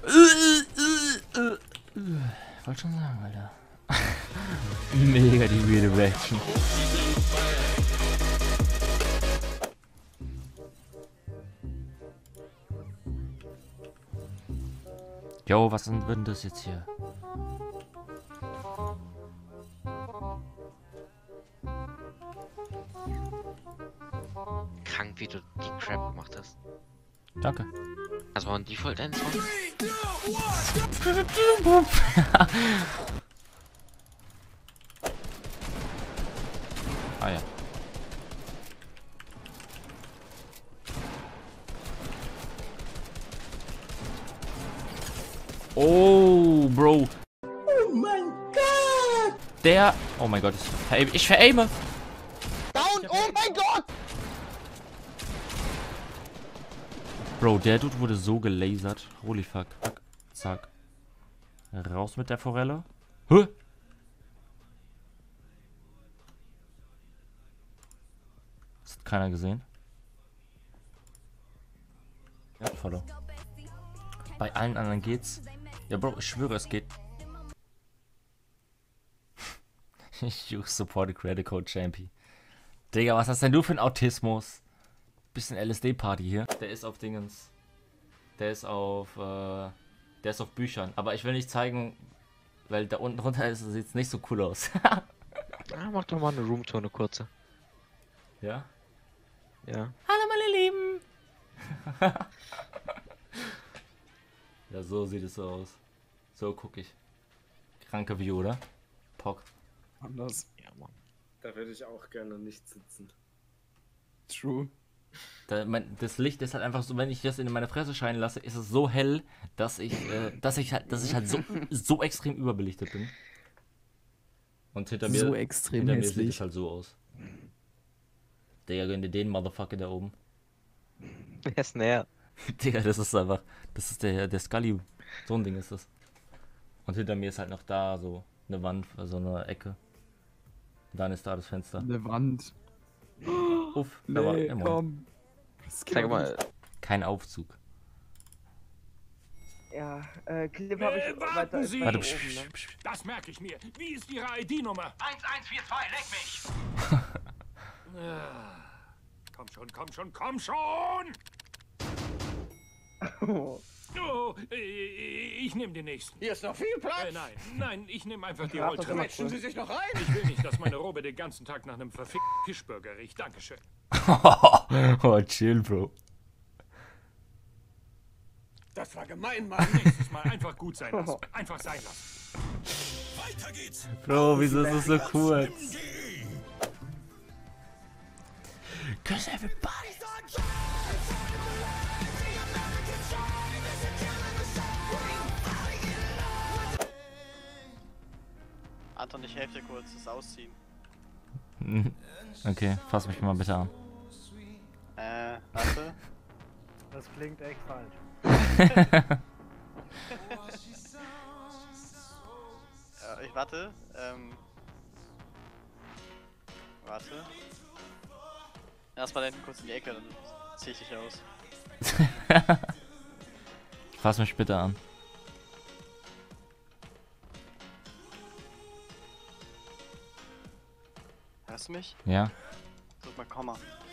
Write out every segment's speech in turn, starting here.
Wollte schon sagen, Alter. Mega die weirde Reaction. Jo, was wird denn das jetzt hier? Krank, wie du die Crap gemacht hast. Danke. Das war ein Default End. Ah ja. Oh, Bro. Oh mein Gott! Der... Oh mein Gott, ich veraime. Down! Oh mein Gott! Bro, der Dude wurde so gelasert. Holy fuck. Zack. Raus mit der Forelle. Hä? Das hat keiner gesehen. Ja, Follow. Bei allen anderen geht's. Ja, Bro, ich schwöre, es geht. You support a credit code Champi. Digga, was hast denn du für ein Autismus? Bisschen LSD-Party hier. Der ist auf Dingens. Der ist auf Büchern. Aber ich will nicht zeigen, weil da unten drunter sieht es nicht so cool aus. Ah, mach doch mal eine Roomtour, eine kurze. Ja? Ja. Hallo meine Lieben! Ja, so sieht es so aus. So gucke ich. Kranke View, oder? Pock. Anders. Ja, Mann. Da würde ich auch gerne nicht sitzen. True. Das Licht ist halt einfach so, wenn ich das in meine Fresse scheinen lasse, ist es so hell, dass ich halt so extrem überbelichtet bin. Und hinter mir, So extrem hinter mir sieht hässlich. es halt so aus. Digga, gönn dir den Motherfucker da oben. Wer ist näher? Digga, das ist einfach, das ist der Scully. So ein Ding ist das. Und hinter mir ist halt noch da so eine Wand, so eine Ecke. Und dann ist da das Fenster. Eine Wand. Uff, da war Nee, komm. Zeig mal. kein Aufzug. Ja, Clip habe ich warten Sie! Warte, weiter oben, ne? Das merke ich mir. Wie ist Ihre ID-Nummer? 1142, leck mich! Komm schon, komm schon, komm schon! Oh, ich nehme den nächsten. Hier ist noch viel Platz! Nein, ich nehme einfach die Ja, das Rolltreppe. Quetschen Sie sich noch rein! Ich will nicht, dass meine Robe den ganzen Tag nach einem verfickten Fischburger riecht. Dankeschön. Oh, chill, Bro. Das war gemein, Mann! Nächstes Mal einfach gut sein lassen. Einfach sein lassen. Weiter geht's! Bro, wieso ist das so kurz? Cause everybody. Anton, ich helfe dir kurz, das Ausziehen. Okay, fass mich mal bitte an. Warte. Das klingt echt falsch. Ja, ich warte. Warte. Erstmal hinten kurz in die Ecke, dann zieh ich dich aus. Fass mich bitte an. Hörst du mich? Ja? Drück mal Komma.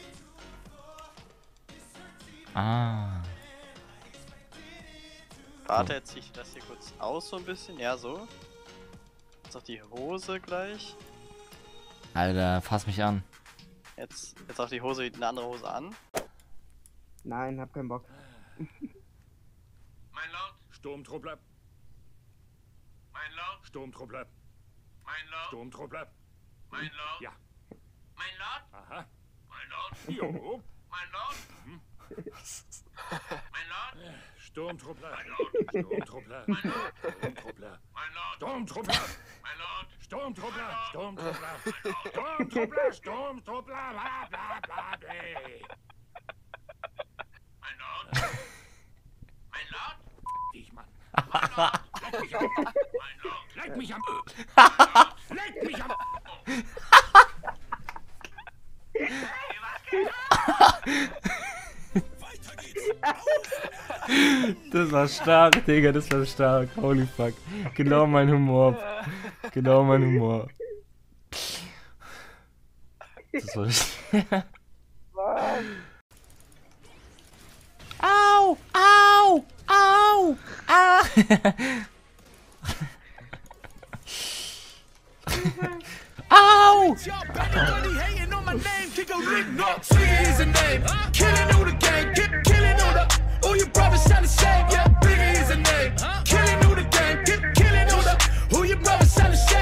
Ah. Warte, jetzt zieh ich das hier kurz aus so ein bisschen. Ja, so. Jetzt auch die Hose gleich. Alter, fass mich an. Jetzt auch die Hose, eine andere Hose an. Nein, hab keinen Bock. Mein Lord, Sturmtruppler, mein Lord, Sturmtruppler, mein Lord, Sturmtruppler. mein Lord, Ja. mein Lord, Aha. mein Lord, Jo. mein Lord, mein Lord, Sturmtruppler, mein Lord, Sturmtruppler, mein Lord, Sturmtruppler, mein Lord, Sturmtruppler, mein Lord, Sturmtruppler, Sturmtruppler, Sturmtruppler, Sturmtruppler, bla bla bla bla. mein Lord, mein Lord, Dich, Mann. mein Lord, Leck mich am. Leck mich am. Weiter geht's! Das war stark, Digga, das war stark. Holy fuck. Genau mein Humor. Genau mein Humor. Das war Au! Au! Au! Ah! Au! Who your brother selling shit?